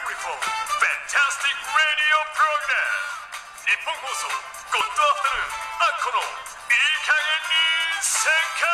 beautiful, fantastic radio program. 日本放送ゴッドアフタヌーンアッコのいい加減に旋回。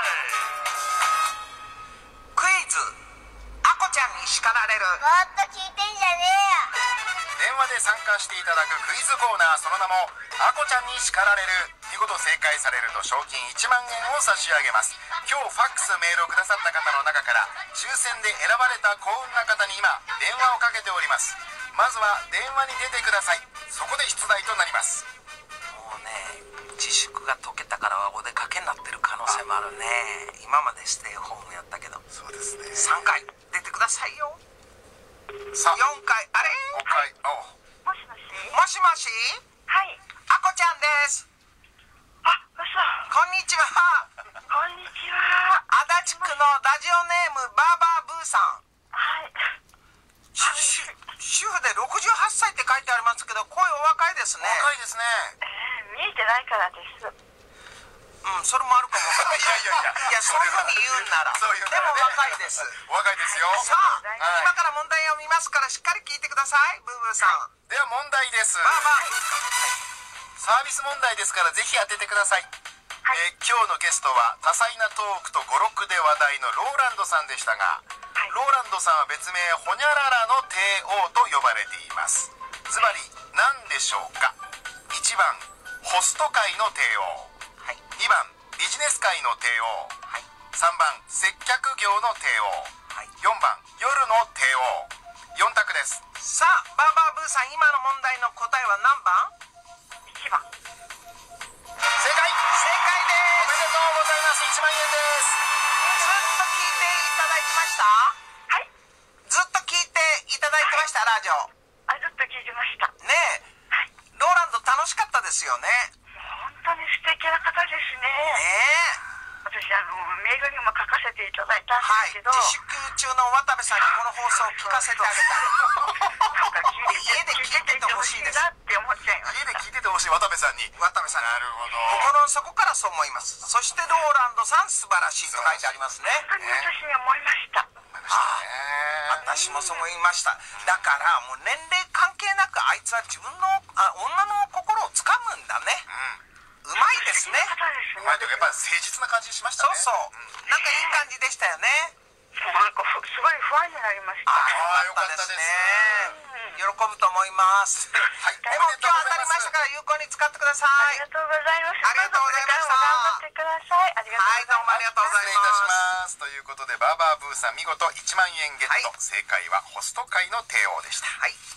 クイズアコちゃんに叱られる。 もっと聞いてんじゃね電話で参加していただくクイズコーナー、その名もあこちゃんに叱られる。見事正解されると賞金1万円を差し上げます。今日ファックスメールをくださった方の中から抽選で選ばれた幸運な方に今電話をかけております。まずは電話に出てください。そこで出題となります。 もうね、自粛が解けたからはお出かけになってる可能性もあるね。今までステイホームやったけど。 そうですね。 3回出てくださいよ。 さあ、 4回。あれ、 5回。 もしもし。 もしもし、 はい。 あこちゃんです。 あ、嘘。 こんにちは。 こんにちは。 足立区のラジオネームバーバーブーさん。 はい。 主婦で68歳って書いてありますけど、声お若いですね。 若いですね。 見えてないからです。 うん、それもあるかも。 いやそういうふうに言うんなら。 そういうでも若いです。 若いですよ。 さあ、 はい今から問題を見ますからしっかり聞いてください、ブーブーさん。 では問題です。 バーバー。 サービス問題ですからぜひ当ててください。今日のゲストは多彩なトークと語録で話題のローランドさんでしたが、ローランドさんは別名ホニャララの帝王と呼ばれています。つまり何でしょうか。1番ホスト界の帝王、2番ビジネス界の帝王、3番接客業の帝王、4番夜の帝王。4択です。 さあ、バーバーブーさん、今の問題の答えは何番？ 1番。 正解。 正解です。 おめでとうございます。1万円です。 ずっと聞いていただいてました？ はい。 ずっと聞いていただいてました、ラジオ。 あ、ずっと聞いてました。 ねえ、ローランド楽しかったですよね。 本当に素敵な方ですね。 ねえ。 私メールにも書かせていただいたんはい、 ですけど、 自粛中の渡部さんにこの放送を聞かせてあげたい。 なんか家で聞いててほしいです。 なって思っちゃいました。 家で聞いててほしい渡部さんに。 渡部さんになるほど。 心の底からそう思います。そしてローランドさん素晴らしいと書いてありますね。 本当に私に思いました。 私もそう思いました。だからもう年齢関係なくあいつは自分の女の心をつかむんだね。うまいですね。 方ですね。 やっぱ誠実な感じしましたね。 そうそう、なんかいい感じでしたよね。 なんかすごい不安になりました。 よかったですね。 喜ぶと思います。でも今日当たりましたから有効に使ってください。 ありがとうございます。 ありがとうございました。 頑張ってください。ありがとうございます。 はい、どうもありがとうござい失礼いたしまます。ということでバーバーブーさん見事1万円ゲット、 はい正解はホスト界の帝王でした。 す。はい。